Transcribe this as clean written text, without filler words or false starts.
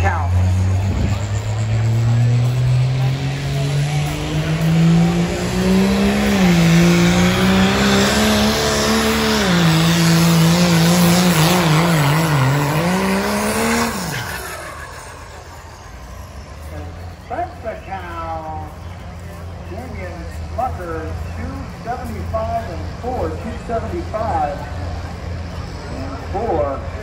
count. That's the count. Damien Smucker, 275 and 4, 275 and 4.